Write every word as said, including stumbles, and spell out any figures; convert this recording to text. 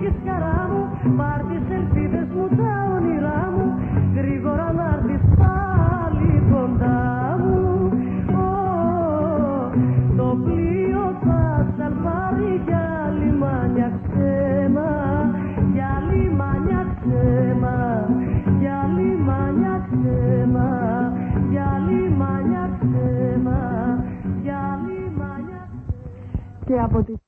έχεις χαρά μου, πάρ' τις ελπίδες μου, τα όνειρά μου, γρήγορα να έρθεις πάλι κοντά μου. Το πλοίο θα σαλπάρει για λιμάνια ξένα, για λιμάνια ξένα, για λιμάνια ξένα, για λιμάνια ξένα, για λιμάνια ξένα. Και από τη